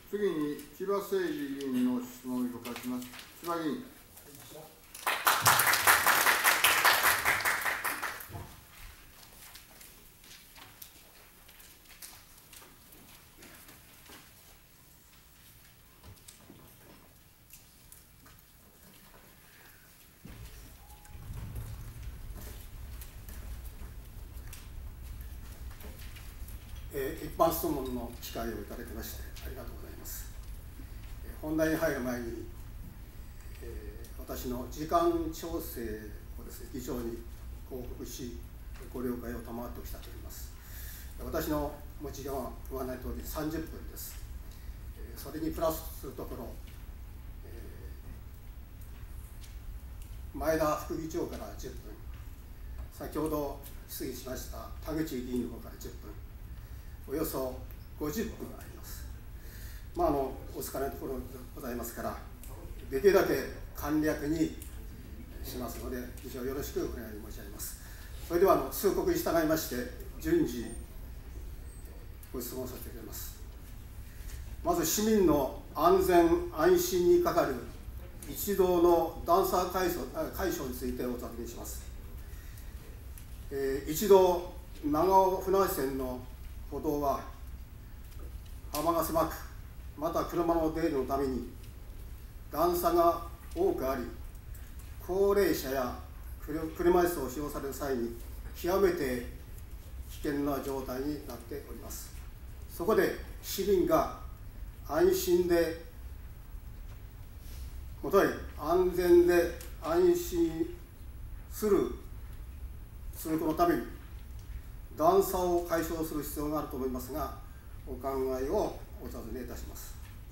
次に千葉誠二議員の質問を許可します。千葉議員。 一般質問の機会をいただきましてありがとうございます。本題に入る前に、私の時間調整をですね、議長に報告し、ご了解を賜っておきたいと思います。私の持ち時間はご案内通り30分です。それにプラスするところ、前田副議長から10分、先ほど質疑しました田口議員の方から10分、およそ50分あります。お疲れのところでございますから、できるだけ簡略にしますので、議長よろしくお願い申し上げます。それでは通告に従いまして、順次、ご質問させていただきます。まず、市民の安全・安心にかかる一道の段差解消についてお尋ねします。一道長尾船橋線の歩道は幅が狭く、また車の出入りのために段差が多くあり、高齢者や車椅子を使用される際に極めて危険な状態になっております。そこで市民が安心でもとい安全で安心する通行のために段差を解消する必要があると思いますが、お考えをお尋ねいたします。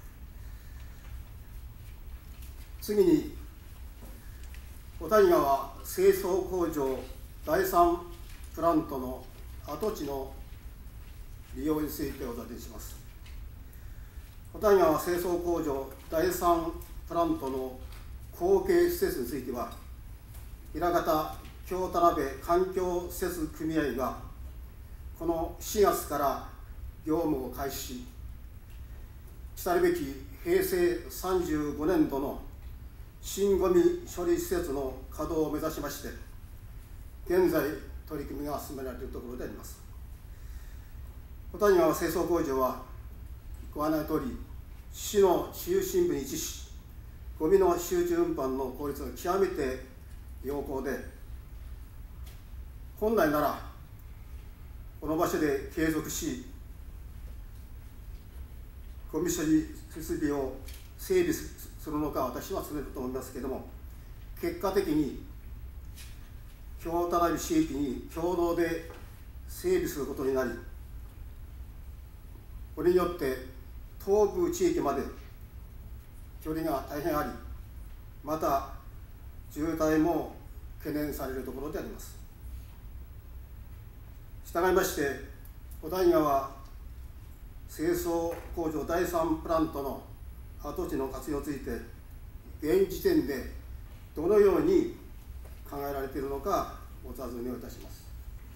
次に、小谷川清掃工場第3プラントの跡地の利用についてお尋ねします。小谷川清掃工場第3プラントの後継施設については、枚方京田辺環境施設組合がこの4月から業務を開始し、来るべき平成35年度の新ごみ処理施設の稼働を目指しまして、現在取り組みが進められているところであります。小谷川清掃工場はご案内のとおり、市の中心部に位置し、ごみの集中運搬の効率が極めて良好で、本来ならこの場所で継続し、ごみ処理設備を整備するのか、私は進めると思いますけれども、結果的に京田辺地域に共同で整備することになり、これによって東部地域まで距離が大変あり、また渋滞も懸念されるところであります。したがいまして、小谷川清掃工場第3プラントの跡地の活用について、現時点でどのように考えられているのかお尋ねをいたします。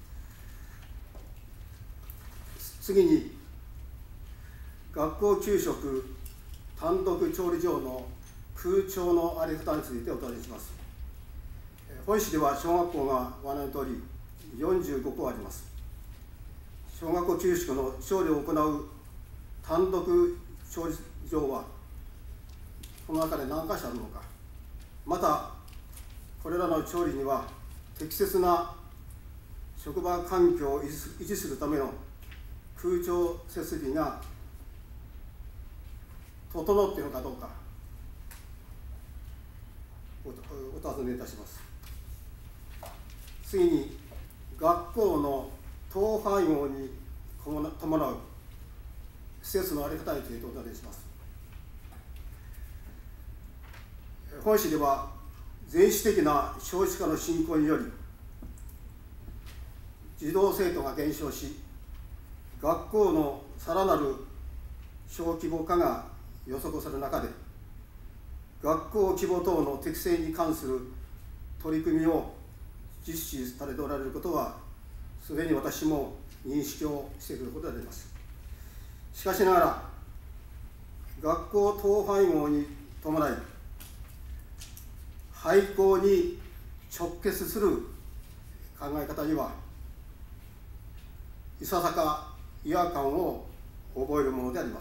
次に、学校給食単独調理場の空調の在り方についてお尋ねします。本市では小学校がご案内のとおり45校あります。小学校給食の調理を行う単独調理場はこの中で何か所あるのか、またこれらの調理には適切な職場環境を維持するための空調設備が整っているのかどうかお尋ねいたします。次に、学校の統廃合に伴う施設の在り方についてお尋ねします。本市では全市的な少子化の進行により、児童生徒が減少し、学校のさらなる小規模化が予測される中で、学校規模等の適正に関する取り組みを実施されておられることは、すでに私も認識をしていることであります。しかしながら、 学校統廃合に伴い廃校に直結する考え方にはいささか違和感を覚えるものであります。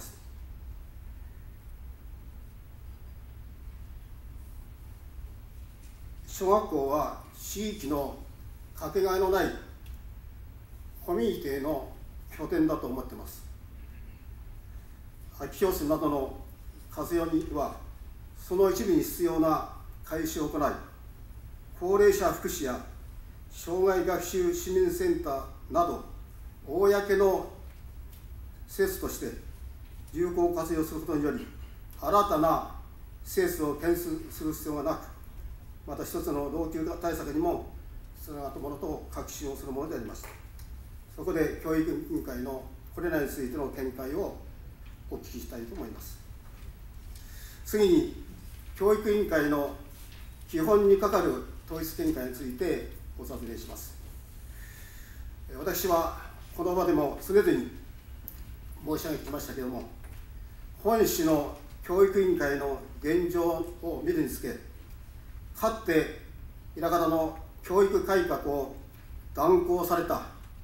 小学校は地域のかけがえのないコミュニティの拠点だと思っています。空き教室などの活用には、その一部に必要な改修を行い、高齢者福祉や障害学習市民センターなど、公の施設として有効活用することにより、新たな施設を建設する必要がなく、また一つの老朽化対策にもつながったものと確信をするものでありました。そこで教育委員会のこれらについての見解をお聞きしたいと思います。次に、教育委員会の基本にかかる統一見解についてご説明します。私はこの場でも常々申し上げてきましたけれども、本市の教育委員会の現状を見るにつけ、かつて枚方の教育改革を断行された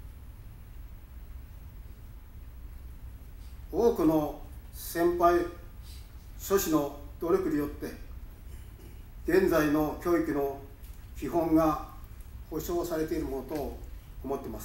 多くの先輩諸氏の努力によって、現在の教育の基本が保障されているものと思っています。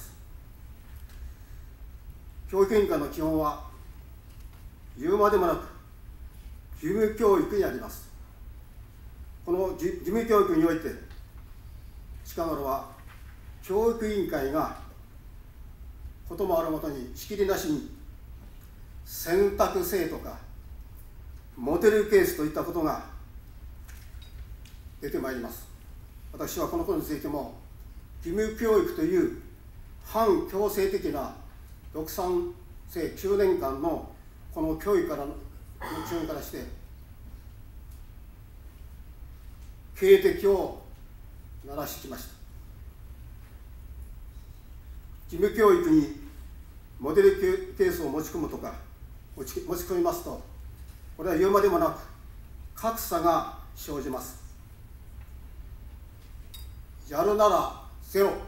教育委員会の基本は、言うまでもなく義務教育にあります。この義務教育において、近頃は教育委員会がこともあるごとに仕切りなしに選択制とかモデルケースといったことが出てまいります。私はこのことについても、義務教育という反強制的な6、3世9年間のこの教育からの基本からして警笛を鳴らしてきました。義務教育にモデルケースを持ち込むとか持ち込みますと、これは言うまでもなく格差が生じます。やるならゼロ、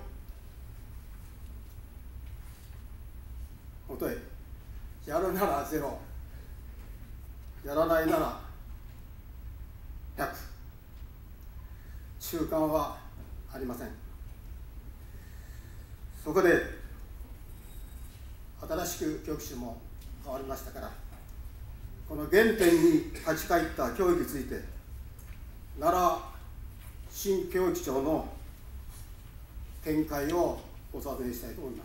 もとへやるならゼロ、やらないなら100、中間はありません。そこで新しく教育指も変わりましたから、この原点に立ち返った教育について、奈良新教育長の見解をお尋ねしたいと思います。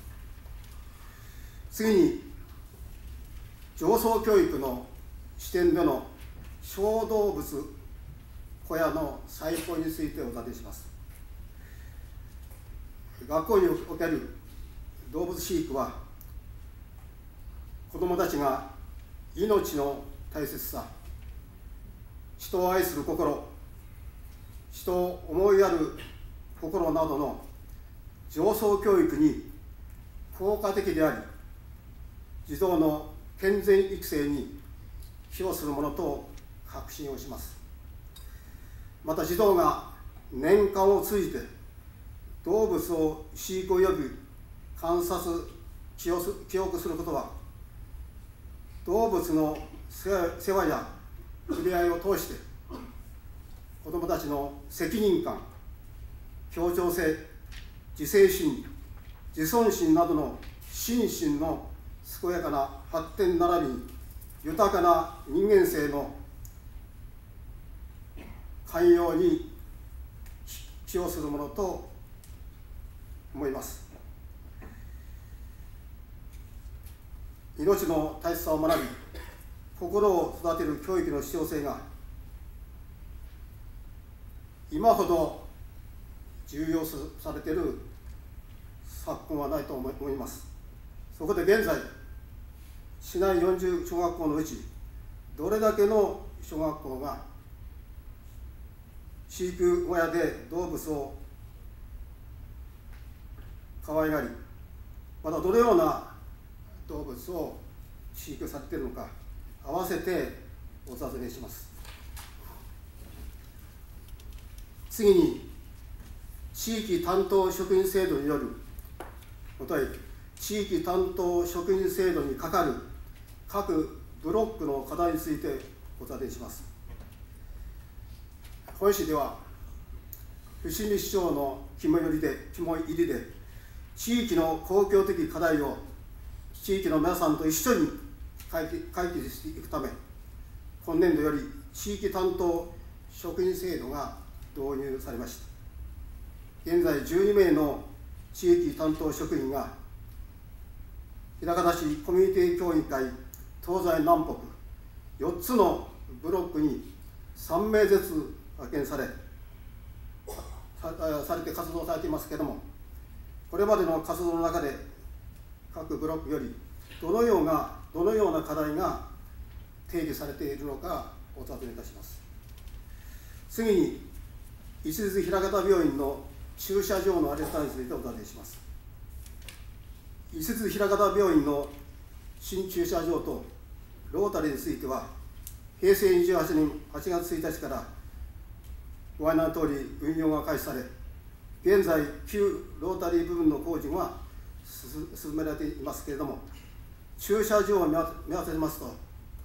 次に、上層教育の視点での小動物小屋の再興についてお尋ねします。学校における動物飼育は、子どもたちが命の大切さ、人を愛する心、人を思いやる心などの上層教育に効果的であり、児童の健全育成に寄与するものと確信をします。また、児童が年間を通じて動物を飼育及び観察、記憶することは、動物の世話や触れ合いを通して、子どもたちの責任感、協調性、自制心、自尊心などの心身の健やかな発展並びに、豊かな人間性の寛容に寄与するものと思います。命の大切さを学び、心を育てる教育の必要性が今ほど重要視されている昨今はないと思います。そこで現在、市内40小学校のうち、どれだけの小学校が飼育小屋で動物を可愛がり、またどのような動物を飼育されているのか、 合わせてお尋ねします。次に、地域担当職員制度によるお問い、地域担当職員制度にかかる各ブロックの課題についてお尋ねします。本市では、伏見市長の肝入りで、地域の公共的課題を地域の皆さんと一緒に解決していくため、今年度より地域担当職員制度が導入されました。現在12名の地域担当職員が、枚方市コミュニティ協議会東西南北4つのブロックに3名ずつ派遣されて活動されていますけれども、これまでの活動の中で各ブロックよりどのような課題が提示されているのかお尋ねいたします。次に、市立枚方病院の駐車場の在り方についてお尋ねします。市立枚方病院の新駐車場とロータリーについては、平成28年8月1日からご案内のとおり運用が開始され、現在、旧ロータリー部分の工事が進められていますけれども、駐車場を見渡せますと、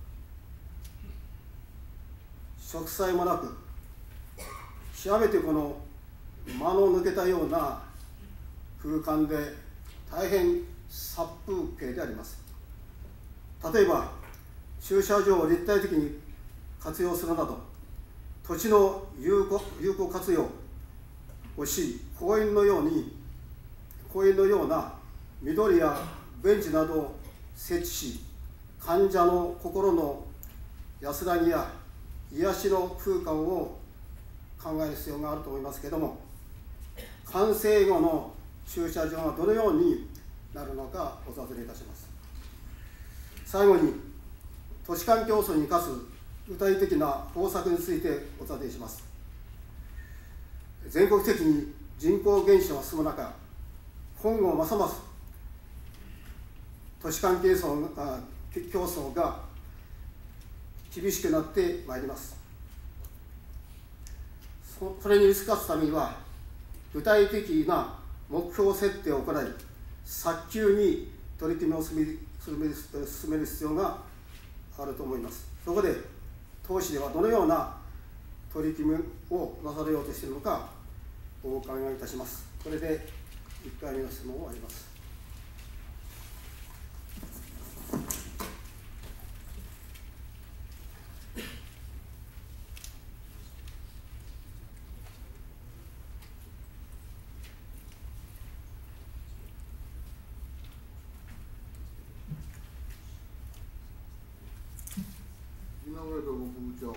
植栽もなく、極めてこの間の抜けたような空間で、大変殺風景であります。例えば、駐車場を立体的に活用するなど、土地の有効活用をし、公園のような緑やベンチなどを設置し、患者の心の安らぎや癒しの空間を考える必要があると思いますけれども、完成後の駐車場がどのようになるのかお尋ねいたします。最後に、都市間競争に生かす具体的な方策についてお尋ねします。全国的に人口減少が進む中、今後ますます都市間競争が厳しくなってまいります。それに打ち勝つためには、具体的な目標設定を行い、早急に取り組みを進める必要があると思います。そこで、当市ではどのような取り組みをなされようとしているのか、お伺いいたします。これで1回目の質問を終わります。 井上と部長。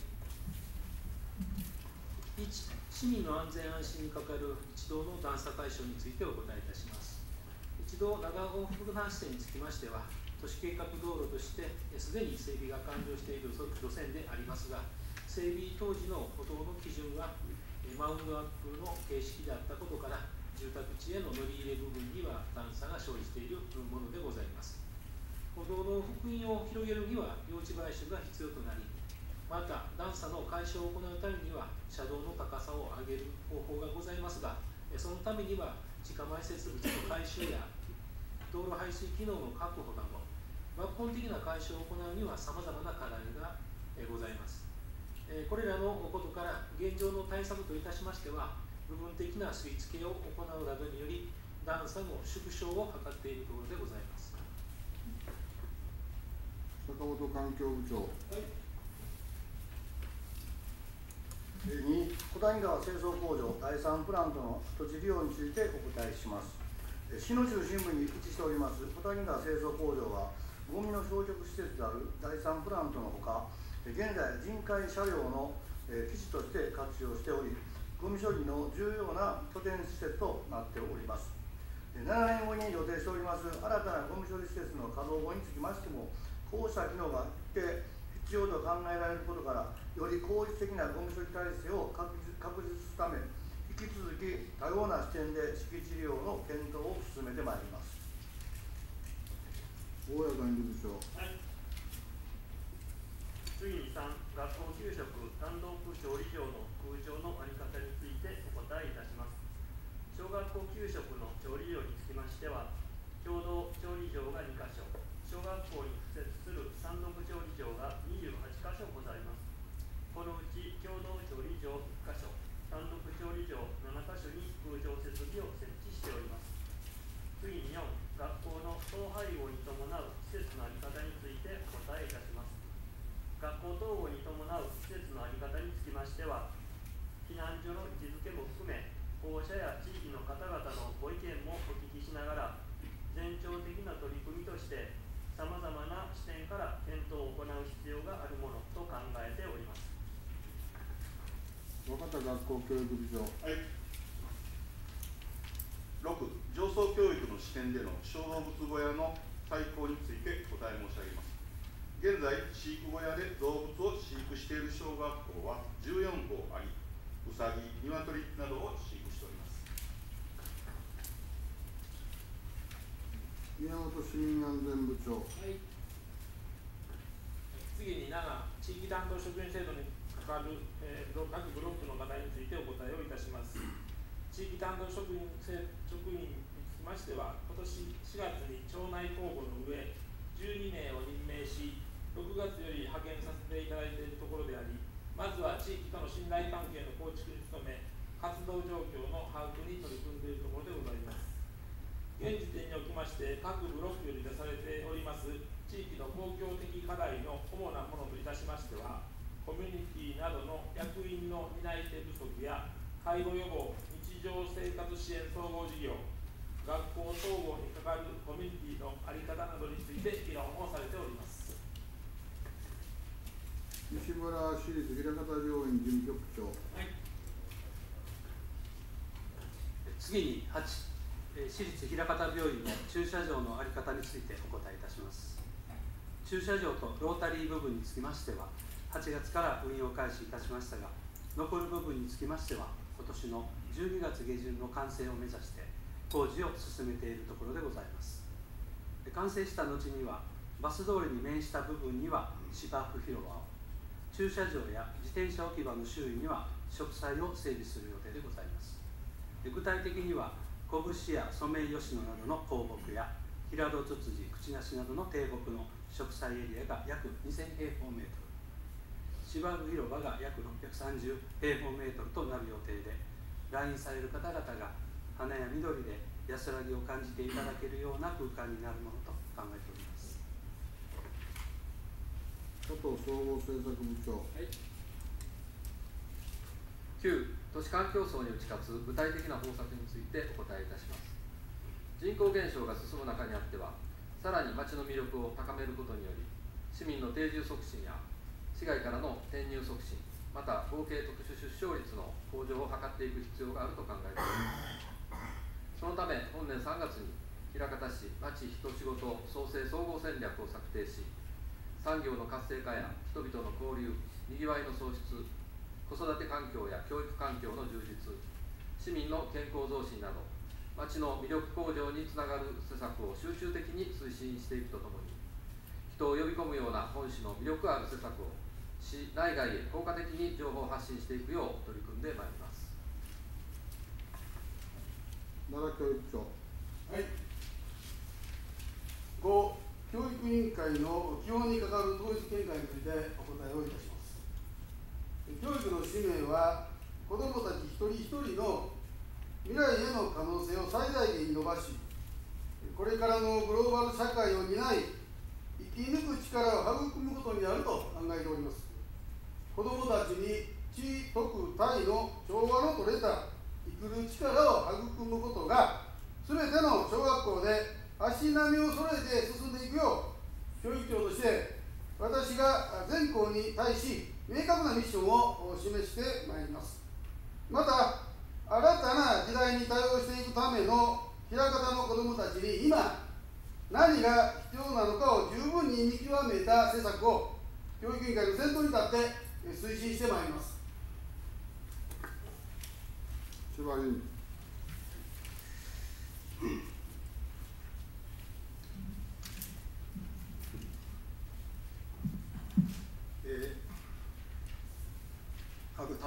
市民の安全安心にかかる一道の段差解消についてお答えいたします。一道長尾福南支線につきましては、都市計画道路としてすでに整備が完了している路線でありますが、整備当時の歩道の基準はマウンドアップの形式であったことから、住宅地への乗り入れ部分には段差が生じているものでございます。歩道の幅員を広げるには用地買収が必要となり、また段差の解消を行うためには車道の高さを上げる方法がございますが、そのためには地下埋設物の改修や道路排水機能の確保など抜本的な改修を行うにはさまざまな課題がございます。これらのことから現状の対策といたしましては、部分的な吸い付けを行うなどにより段差の縮小を図っているところでございます。 坂本環境部長。 2、小谷川清掃工場第3プラントの土地利用についてお答えします。市の中心部に位置しております小谷川清掃工場は、ゴミの焼却施設である第3プラントのほか、現在、人海車両の基地として活用しており、ゴミ処理の重要な拠点施設となっております。7年後に予定しております新たなゴミ処理施設の稼働後につきましても、こうした機能が一定必要と考えられることから、より効率的なゴミ処理体制を確実するため、引き続き多様な視点で敷地利用の検討を進めてまいります。 大谷管理部長。 次に3、学校給食単独調理場の空調の在り方についてお答えいたします。小学校給食の調理場につきましては、共同調理場が2カ所、小学校に付設する単独調理場が28カ所ございます。このうち共同調理場1カ所、単独調理場7カ所に空調設備を設置しております。次に4、学校の統廃合に伴う施設の在り方についてお答えいたします。学校統合に伴う施設の在り方につきましては、避難所の位置づけも含め、保護者や地域の方々のご意見もお聞きしながら、全長的な取り組みとして、さまざまな視点から検討を行う必要があるものと考えております。 若田学校教育部長。 はい。6、上層教育の視点での小動物小屋の再興についてお答え申し上げます。現在、飼育小屋で動物を飼育している小学校は14校あり、うさぎ、鶏などを飼育しております。 宮本市民安全部長。 はい、次に7、地域担当職員制度に関わる、各ブロックの課題についてお答えをいたします。地域担当職員につきましては、今年4月に町内公募の上、12名を任命し、6月より派遣させていただいているところであり、まずは地域との信頼関係の構築に努め、活動状況の把握に取り組んでいるところでございます。現時点におきまして、各ブロックより出されております地域の公共的課題の主なものといたしましては、コミュニティなどの役員の担い手不足や、介護予防、日常生活支援総合事業、学校統合に関わるコミュニティの在り方などについて議論をされております。 西村市立枚方病院事務局長。 はい、次に8、市立枚方病院の駐車場の在り方についてお答えいたします。駐車場とロータリー部分につきましては、8月から運用開始いたしましたが、残る部分につきましては、今年の12月下旬の完成を目指して工事を進めているところでございます。完成した後には、バス通りに面した部分には芝生広場を、駐車場や自転車置き場の周囲には植栽を整備する予定でございます。具体的には、小節やソメイヨシノなどの高木や平戸ツツジ、クチナシなどの低木の植栽エリアが約2000平方メートル、芝生広場が約630平方メートルとなる予定で、来院される方々が花や緑で安らぎを感じていただけるような空間になるものと考えております。 加藤総合政策部長。 はい、9、都市環境層に打ち勝つ具体的な方策についてお答えいたします。人口減少が進む中にあっては、さらに町の魅力を高めることにより、市民の定住促進や市外からの転入促進、また合計特殊出生率の向上を図っていく必要があると考えております。そのため、本年3月に枚方市町人仕事創生総合戦略を策定し、産業の活性化や人々の交流、にぎわいの創出、子育て環境や教育環境の充実、市民の健康増進など、町の魅力向上につながる施策を集中的に推進していくとともに、人を呼び込むような本市の魅力ある施策を市内外へ効果的に情報発信していくよう取り組んでまいります。 奈良教育長。 はい。5、教育委員会の基本に関わる統一見解についてお答えをいたします。教育の使命は、子どもたち一人一人の未来への可能性を最大限に伸ばし、これからのグローバル社会を担い、生き抜く力を育むことにあると考えております。子どもたちに知、徳、体の調和の取れた生きる力を育むことが、すべての小学校で足並みを揃えて進んでいくよう、教育長として私が全校に対し明確なミッションを示してまいります。また、新たな時代に対応していくための枚方の子どもたちに今何が必要なのかを十分に見極めた施策を教育委員会の先頭に立って推進してまいります。 千葉委員。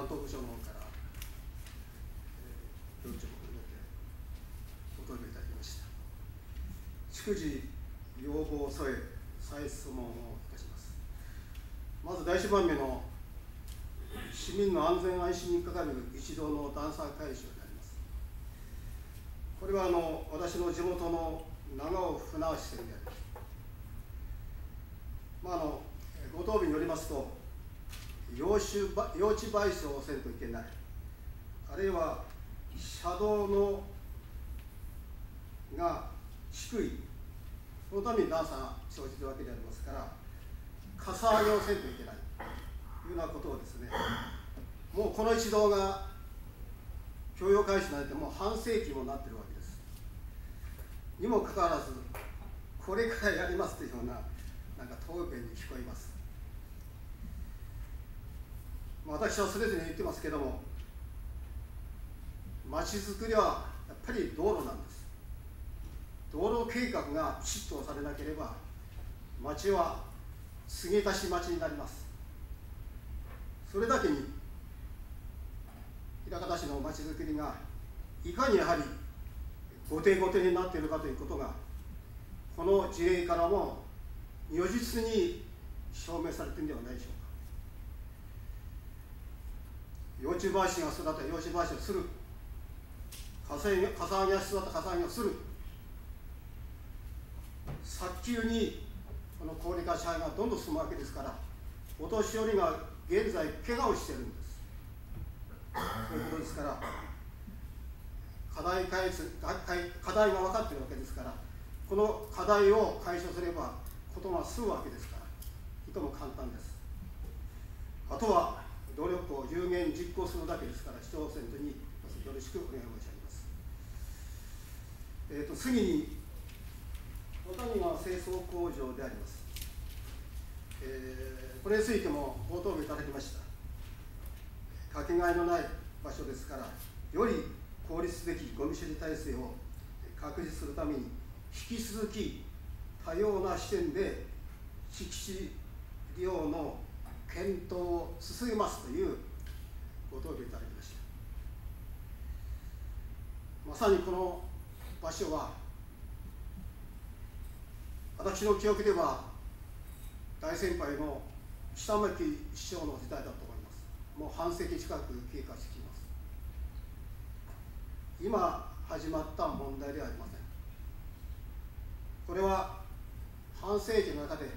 担当部署の方から、協調を含めてご答弁いただきました。逐次要望を添え再質問をいたします。まず第1番目の市民の安全安心にかかる一同の段差解消であります。これは私の地元の長尾船橋線であります。ご答弁によりますと、用地賠償をせんといけない、あるいは車道のが低い、そのために段差が生じるわけでありますから、かさ上げをせんといけないというようなことをですね、もうこの一道が供用開始になってもう半世紀もなっているわけです。にもかかわらず、これからやりますというような、なんか答弁に聞こえます。私はそれぞれ言ってますけども、町づくりはやっぱり道路なんです。道路計画がきちっとされなければ、町は継ぎ足し町になります。それだけに、枚方市の町づくりがいかにやはり後手後手になっているかということが、この事例からも如実に証明されているのではないでしょうか。用地賠償が必要だったら用地賠償をする、かさ上げが必要だったらかさ上げをする、早急にこの高齢化社会がどんどん進むわけですから、お年寄りが現在、怪我をしているんです。そういうことですから、課題が分かっているわけですから、この課題を解消すれば、ことが済むわけですから、いとも簡単です。あとは、努力を有言実行するだけですから、市長選挙によろしくお願い申し上げます。次に、小谷川清掃工場であります。これについてもご答弁いただきました。かけがえのない場所ですから、より効率的ゴミ処理体制を確実するために、引き続き多様な視点で敷地利用の検討を進めますというご答弁いただきました。まさにこの場所は、私の記憶では大先輩の下牧市長の時代だと思います。もう半世紀近く経過してきます。今始まった問題ではありません。これは半世紀の中で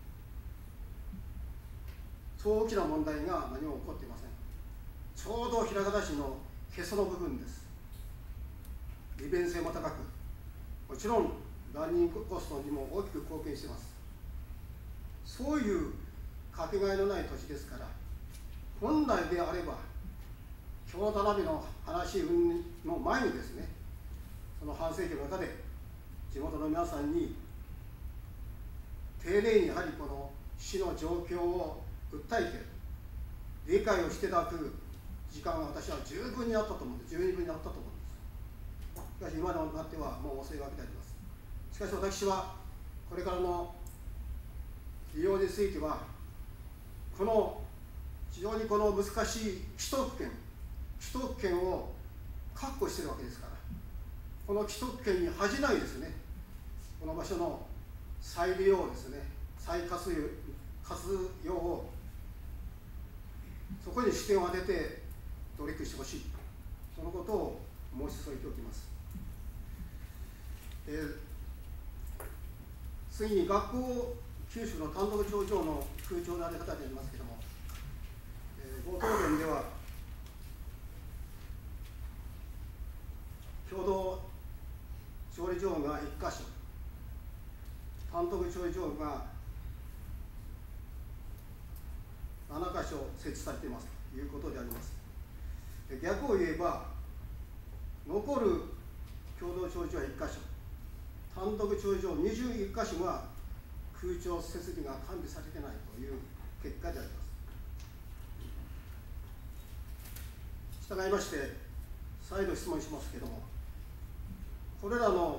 そう大きな問題が何も起こっていません。ちょうど枚方市のへその部分です。利便性も高く、もちろんランニングコストにも大きく貢献しています。そういうかけがえのない土地ですから、本来であれば、京田辺の話の前にですね、その半世紀の中で、地元の皆さんに、丁寧にやはりこの市の状況を訴えて、理解をしていただく時間が私は十分にあったと思うんです。十二分にあったと思うんです。しかし、今のなってはもう遅いわけであります。しかし私は、これからの利用については、この非常にこの難しい既得権を確保しているわけですから、この既得権に恥じないですね、この場所の再利用ですね、再活用を、そこに視点を当てて努力してほしい、そのことを申し添えておきます。次に学校給食の単独町長の空調のあり方でありますけれども、ご答弁では、共同調理場が1カ所、単独調理場が7カ所設置されていますということであります。逆を言えば、残る共同調理場は1カ所、単独調理場21カ所が空調設備が完備されていないという結果であります。したがいまして、再度質問しますけれども、これらの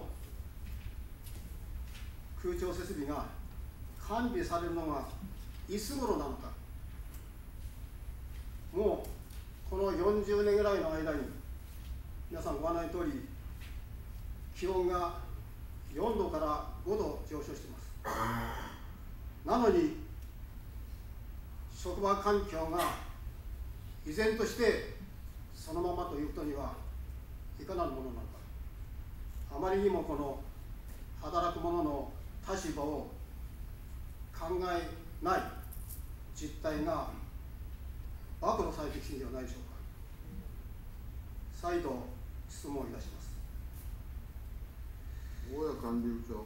空調設備が完備されるのがいつ頃なのか、もうこの40年ぐらいの間に、皆さんご案内のとおり、気温が4度から5度上昇しています。なのに、職場環境が依然としてそのままということにはいかなるものなのか。あまりにもこの働く者の立場を考えない実態が暴露されてきているのではないでしょうか。再度質問いたします。 大谷管理部長。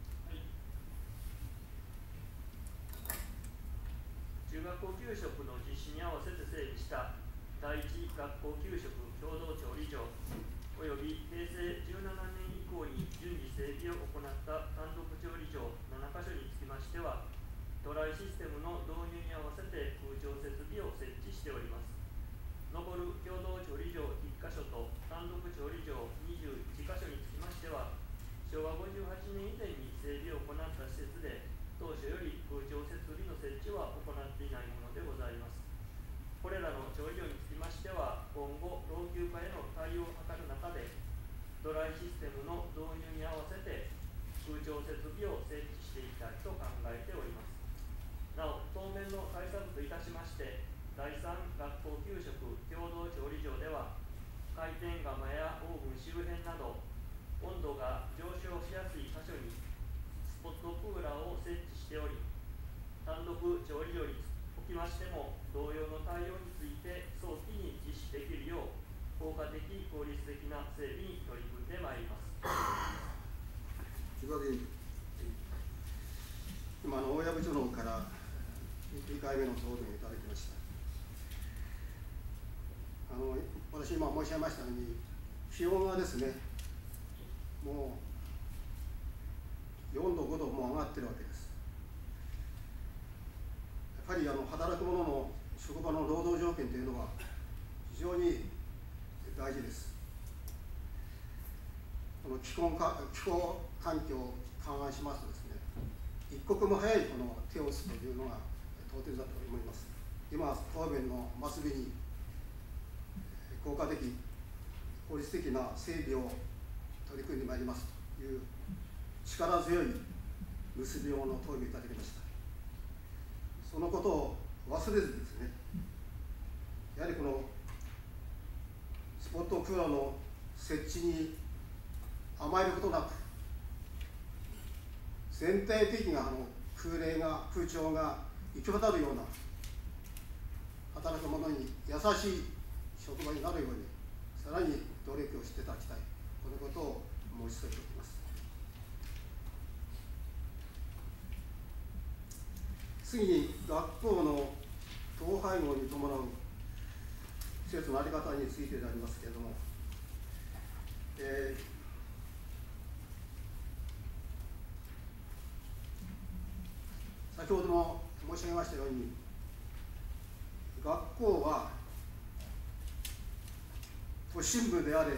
中学校給食の実施に合わせて整備した第一学校給食共同調理場および平成17年以降に順次整備を行った単独調理場7カ所につきましては、トライシステムの導入に合わせて空調設備を設置しております。残る共同調理場1カ所と単独調理場21カ所につきましては、昭和58年以前に整備を行った施設で、当初より空調設備の設置は行っていないものでございます。これらの調理場につきましては、今後、老朽化への対応を図る中で、ドライシステムの導入に合わせて空調設備を設置していきたいと考えております。なお、当面の対策といたしまして、第3学校給食共同調理場では、回転釜やオーブン周辺など、温度が上昇しやすい箇所にスポットクーラーを設置しており、単独調理場におきましても、同様の対応について早期に実施できるよう、効果的・効率的な整備に取り組んでまいります。 千葉議員。 今、大谷部長の方から2回目の答弁をいただきました。私、今申し上げましたように、気温がですね、もう4度、5度も上がってるわけです。やっぱり働く者の職場の労働条件というのは非常に大事です。この気候環境を勘案しますとですね、一刻も早いこの手を打つというのが当然だと思います。今、答弁の末尾に効果的、効率的な整備を取り組んでまいりますという力強い結び用の答弁いただきました。そのことを忘れずですね、やはりこのスポットクーラーの設置に甘えることなく、全体的な空調が行き渡るような働く者に優しい職場になるように、さらに努力をしていただきたい、このことを申し添えておきます。次に、学校の統廃合に伴う施設の在り方についてでありますけれども、先ほども申し上げましたように、学校は都心部であれ、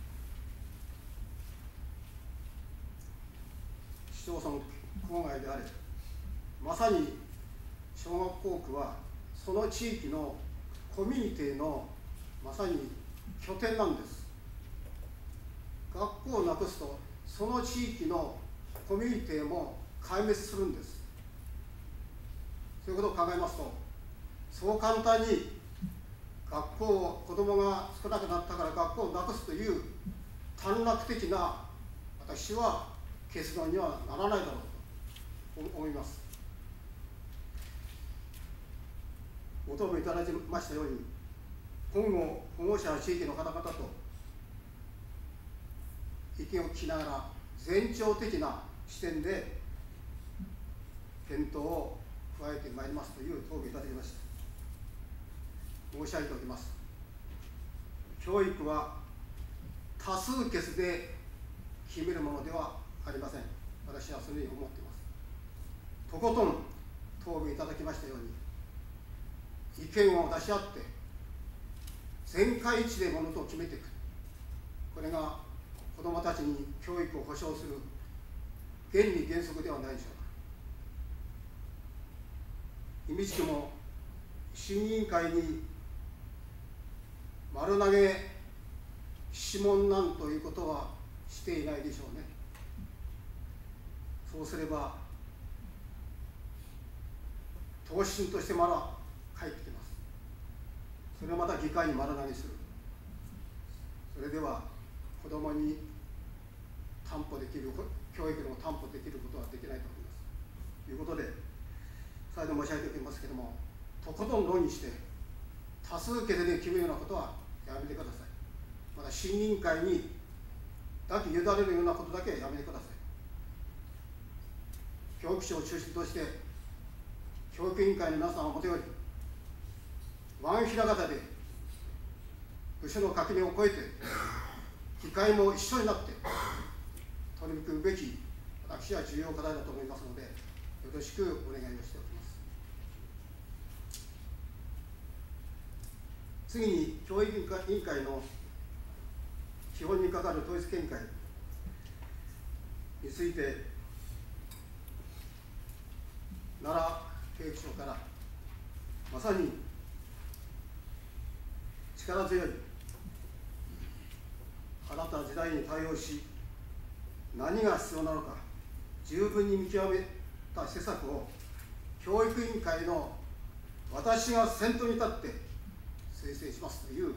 市町村郊外であれ、まさに小学校区はその地域のコミュニティのまさに拠点なんです。学校をなくすと、その地域のコミュニティも壊滅するんです。そういうことを考えますと、そう簡単に学校を、子どもが少なくなったから学校をなくすという短絡的な、私は結論にはならないだろうと思います。ご答弁いただきましたように、今後、保護者や地域の方々と意見を聞きながら、全庁的な視点で検討を加えてまいりますという答弁いただきました。申し上げておきます。教育は多数決で決めるものではありません。私はそのように思っています。とことん答弁いただきましたように、意見を出し合って、全会一致で物事を決めていく。これが子どもたちに教育を保障する原理原則ではないでしょうか。意味地区も審議委員会に丸投げ諮問なんということはしていないでしょうね。そうすれば答申としてまだ返ってきます。それをまた議会に丸投げする。それでは子どもに担保できる、教育の担保できることはできないと思います。ということで、再度申し上げておきますけれども、とことん論議して、多数決で決めるようなことはやめてください。また、審議委員会にだけ委ねるようなことだけはやめてください。教育省を中心として、教育委員会の皆さんはもとより、ワンひらがたで、部署の垣根を越えて、議会も一緒になって、取り組むべき、私は重要課題だと思いますので、よろしくお願いをしておきます。次に、教育委員会の基本に係る統一見解について、奈良教育省からまさに力強い新たな時代に対応し、何が必要なのか十分に見極めた施策を教育委員会の私が先頭に立って推薦しますという、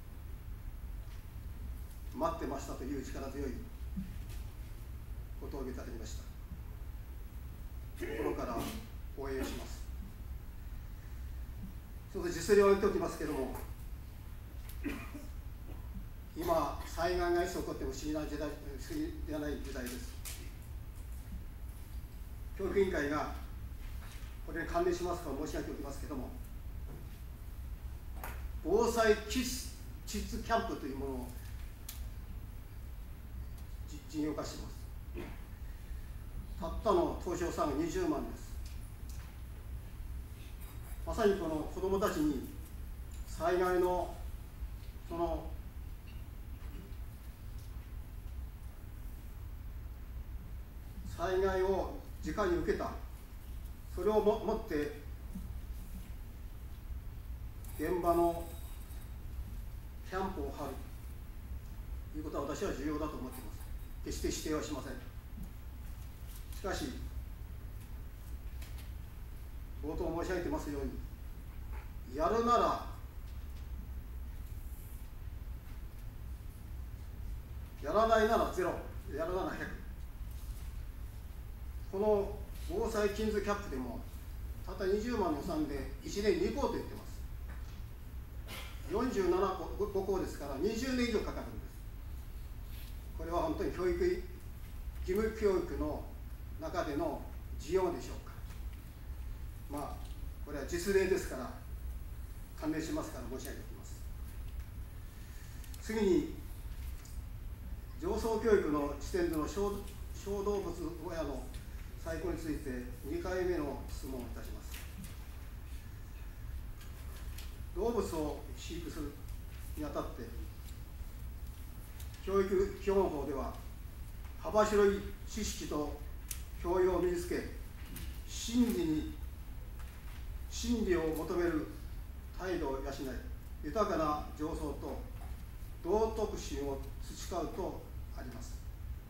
待ってましたという力強いことをいただきました。心から応援します。ちょっと実例を挙げておきますけれども、今、災害がいつ起こっても不思議な時代、不思議ではない時代です。教育委員会がこれに関連しますか申し上げておきますけれども、防災キッズキャンプというものを事業化します。たったの当初予算が20万です。まさにこの子どもたちに災害のその災害を直に受けた、それをもって現場のキャンプを張るということは私は重要だと思っています。決して否定はしません。しかし、冒頭申し上げてますように、やるなら、やらないならゼロ、やるなら100。この防災キッズキャップでも、たった20万の予算で1年2校と言ってます。47校、5校ですから、20年以上かかるんです。これは本当に義務教育の中での事業でしょうか。まあ、これは実例ですから、関連しますから申し上げておきます。次に、上層教育の視点での小動物親の再興について2回目の質問をいたします。動物を飼育するにあたって、教育基本法では、幅広い知識と教養を身につけ、真理を求める態度を養い、豊かな情操と道徳心を培うとあります。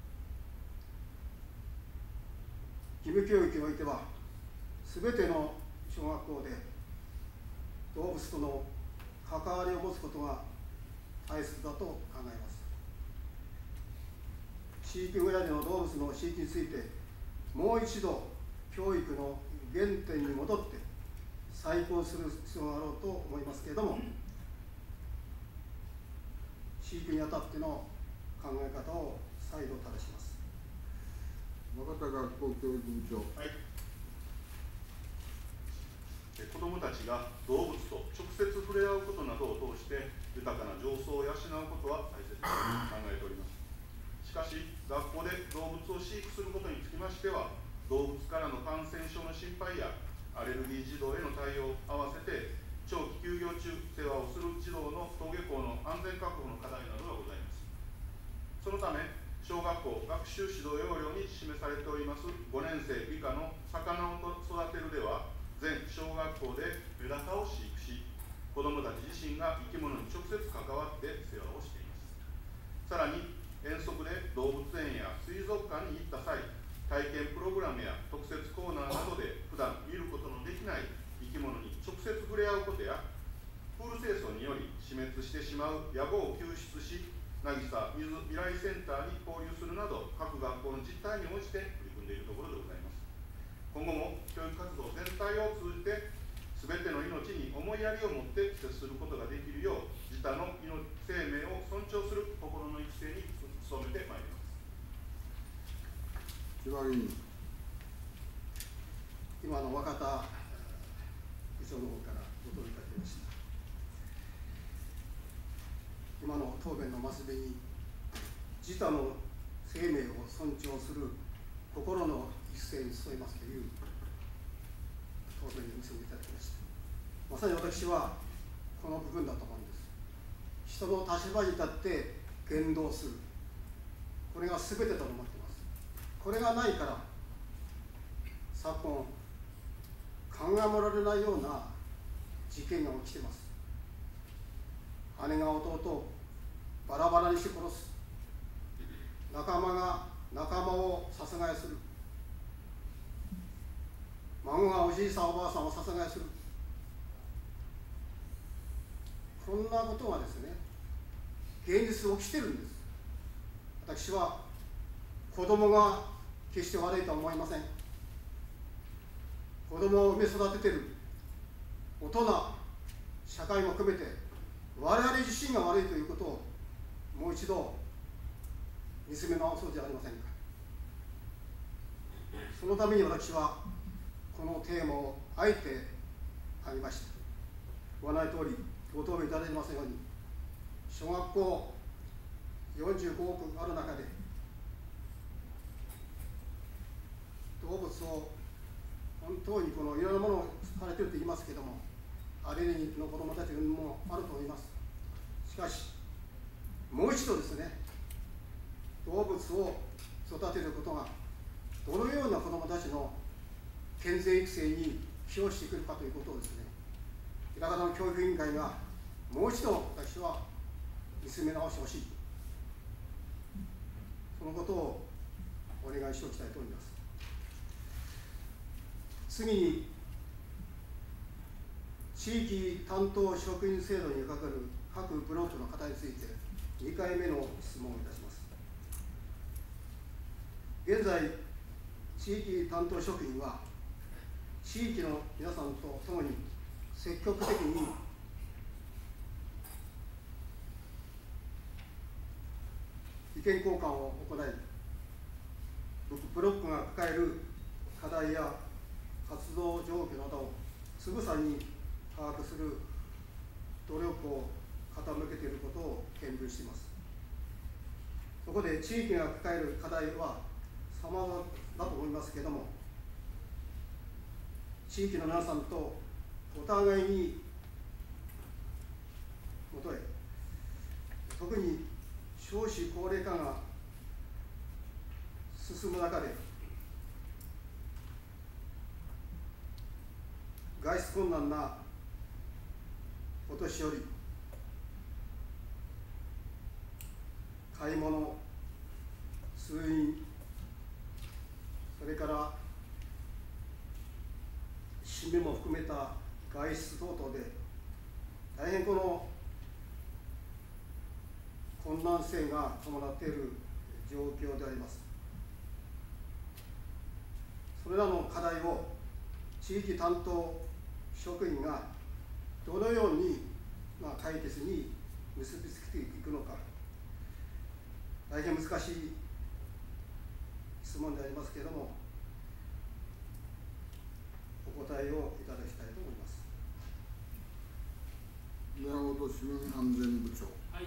義務教育においては、すべての小学校で動物との関わりを持つことが大切だと考えます。飼育小屋での動物の飼育について、もう一度教育の原点に戻って再考する必要があろうと思いますけれども、飼育にあたっての考え方を再度正します。 若田学校教育部長。 はい。子どもたちが動物と直接触れ合うことなどを通して豊かな情操を養うことは大切に考えております。しかし、学校で動物を飼育することにつきましては、動物からの感染症の心配やアレルギー児童への対応を合わせて、長期休業中、世話をする児童の登下校の安全確保の課題などがございます。そのため、小学校学習指導要領に示されております5年生以下の魚を育てるでは、全小学校でメダカを飼育し、 子どもたち自身が生き物に直接関わって世話をしています。さらに遠足で動物園や水族館に行った際、体験プログラムや特設コーナーなどで普段見ることのできない生き物に直接触れ合うことや、プール清掃により死滅してしまうヤゴを救出し、渚水未来センターに交流するなど、各学校の実態に応じて取り組んでいるところでございます。今後も教育活動全体を通じて、すべての命に思いやりを持って接することができるよう、自他の命生命を尊重する心の育成に努めてまいります。 千葉議員。 今の若田部長の方からご答弁いただきました。今の答弁のますでに、自他の生命を尊重する心の育成に努めますという答弁に結んでいただきました。まさに私はこの部分だと思うんです。人の立場に立って言動する、これが全てだと思っています。これがないから昨今考えもられないような事件が起きています。姉が弟をバラバラにして殺す、仲間が仲間を殺害する、孫がおじいさんおばあさんを殺害する、こんなことがですね、現実起きてるんです。私は子供が決して悪いとは思いません。子供を産み育てている大人、社会も含めて我々自身が悪いということをもう一度見つめ直そうじゃありませんか。そのために私はこのテーマをあえて挙げました。ご案内通りご答弁いただいてますように、小学校45億ある中で動物を本当にこのいろんなものをされていると言いますけれども、アレルギーの子どもたちもあると思います。しかしもう一度ですね、動物を育てることがどのような子どもたちの健全育成に寄与してくるかということをですね、枚方の教育委員会がもう一度私は見つめ直してほしい、そのことをお願いしておきたいと思います。次に、地域担当職員制度にかかる各ブロックの方について2回目の質問をいたします。現在、地域担当職員は地域の皆さんと共に積極的に意見交換を行い、ブロックが抱える課題や活動状況などをつぶさに把握する努力を傾けていることを見聞しています。そこで地域が抱える課題は様々だと思いますけれども、地域の皆さんとお互いにもとへ、特に少子高齢化が進む中で、外出困難なお年寄り、買い物、通院、それから締めも含めた外出等々で大変この困難性が伴っている状況であります。それらの課題を地域担当職員がどのように解決に結びつけていくのか、大変難しい質問でありますけれども、お答えをいただきたいと思います。 宮本市民安全部長。 はい。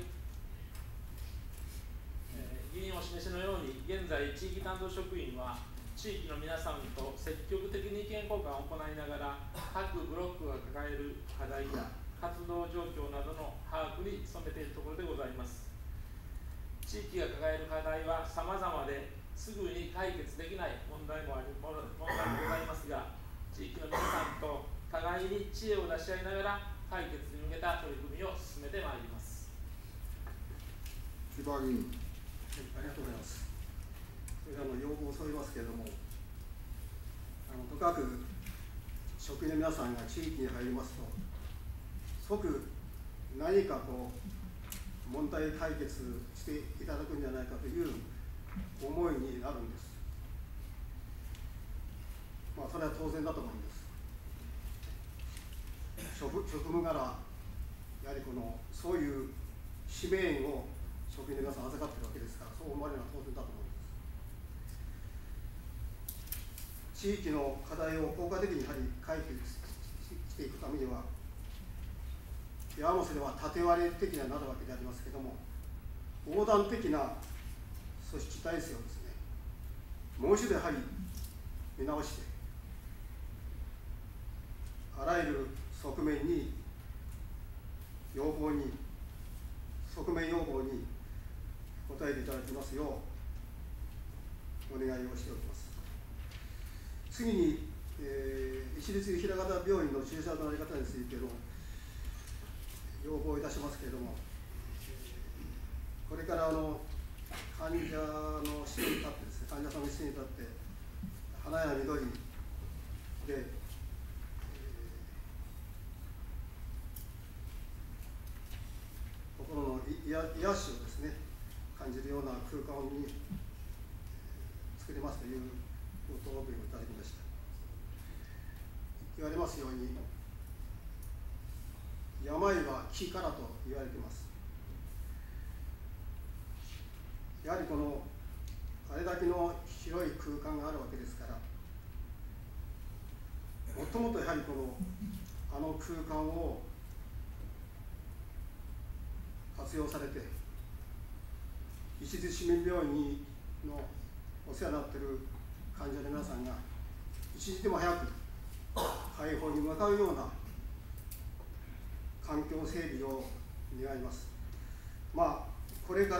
議員お示しのように、現在、地域担当職員は、地域の皆さんと積極的に意見交換を行いながら、各ブロックが抱える課題や活動状況などの把握に努めているところでございます。地域が抱える課題は様々ですぐに解決できない問題もございますが、地域の皆さんと互いに知恵を出し合いながら解決に向けた取り組みを進めてまいります。 千葉議員。 ありがとうございます。それ要望を添いますけれども、とかく職員の皆さんが地域に入りますと、即何か問題解決していただくんじゃないかという思いになるんです。それは当然だと思うんです。職務柄、やはりそういう使命を職員の皆さん預かっているわけですから、そう思われるのは当然だと思うんです。地域の課題を効果的にやはり解決していくためには、やもすれば縦割り的にはなるわけでありますけれども、横断的な組織体制をですね、もう一度やはり見直して、あらゆる側面に要望に、側面要望に答えていただきますようお願いをしております。次に、市立枚方病院の駐車の在り方についての要望いたしますけれども、これから患者の視点に立ってですね、患者さんの視点に立って、花や緑で、心の癒しをですね、感じるような空間に作りますというご答弁をいただきました。言われますように、病は気からと言われています。やはりあれだけの広い空間があるわけですから、もともとやはりあの空間を活用されて、石津市民病院のお世話になっている患者の皆さんが一日でも早く解放に向かうような環境整備を願います。これから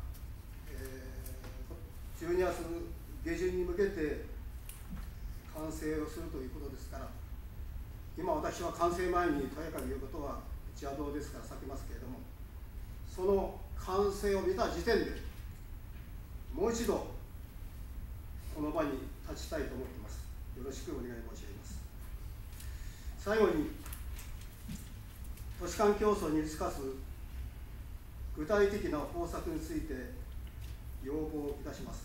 、12月下旬に向けて完成をするということですから、今私は完成前にとやかく言うことは邪道ですから避けますけれども、その完成を見た時点でもう一度この場に立ちたいと思っています。よろしくお願い申し上げます。最後に、都市間競争に打ち勝つ具体的な方策について要望いたします。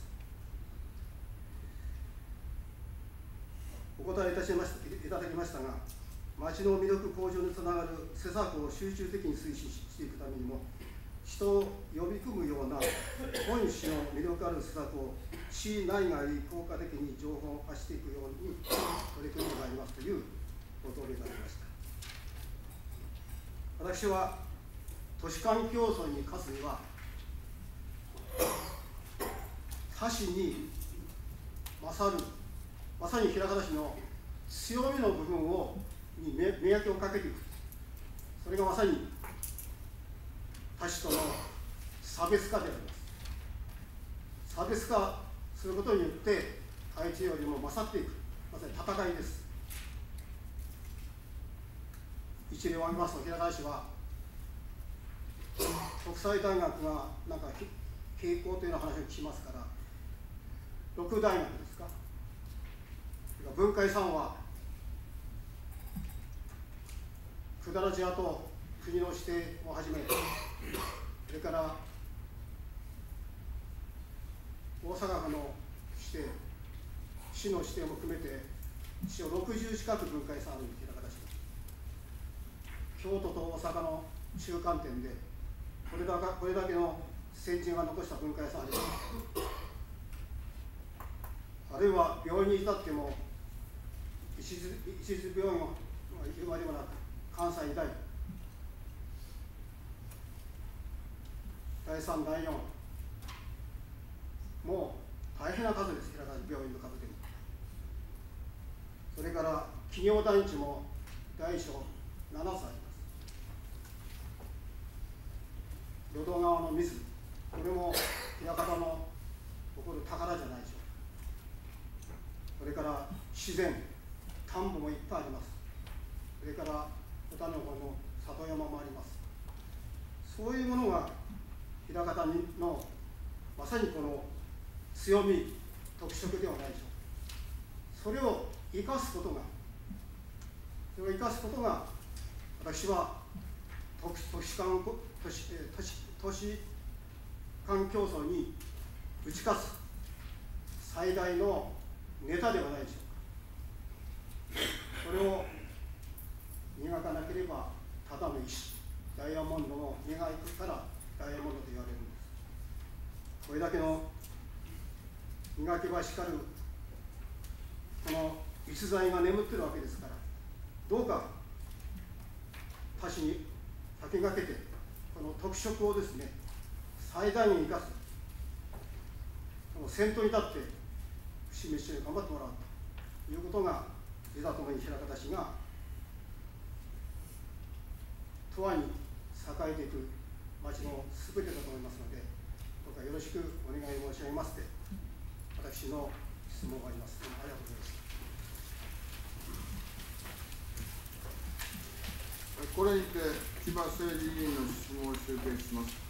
お答えいただきましたが、町の魅力向上につながる施策を集中的に推進していくためにも、人を呼び込むような本市の魅力ある施策を市内外に効果的に情報を発していくように取り組んでまいりますというご答弁がありました。私は都市間競争に勝つには、他市に勝る、まさに枚方市の強みの部分に磨きをかけていく、それがまさに他市との差別化であります。差別化することによって相手よりも勝っていく、まさに戦いです。一例を挙げますと、枚方市は国際大学が傾向というような話を聞きますから、6大学ですか、文化遺産は百済寺跡国の指定をはじめ、それから大阪府の指定、市の指定も含めて市を60近く文化遺産ある枚方市、京都と大阪の中間点でこれだけの先人が残した文化遺産あります。あるいは病院に至っても石津病院は言うまでもなく関西医大、第3、第4、もう大変な数です、枚方病院の数でも。それから企業団地も大小7つあります。淀川の水、これも枚方の誇る宝じゃないでしょう。それから自然、田んぼもいっぱいあります。それから小田の方の里山もあります。そういうものが枚方のまさにこの強み、特色ではないでしょうか。それを生かすことが、私は都市間競争に打ち勝つ最大のネタではないでしょうか。それを磨かなければただの石、ダイヤモンドの磨くからダイヤモンドと言われるんです。これだけの磨けばしかるこの逸材が眠っているわけですから、どうか他市に先駆けてこの特色をですね、最大限生かす、その先頭に立って節目一緒に頑張ってもらうということが、自他ともに枚方市が永遠に栄えていく町のすべてだと思いますので、どうかよろしくお願い申し上げますで、私の質問があります。ありがとうございます。 これにて騎馬政治委員の質問を終結します。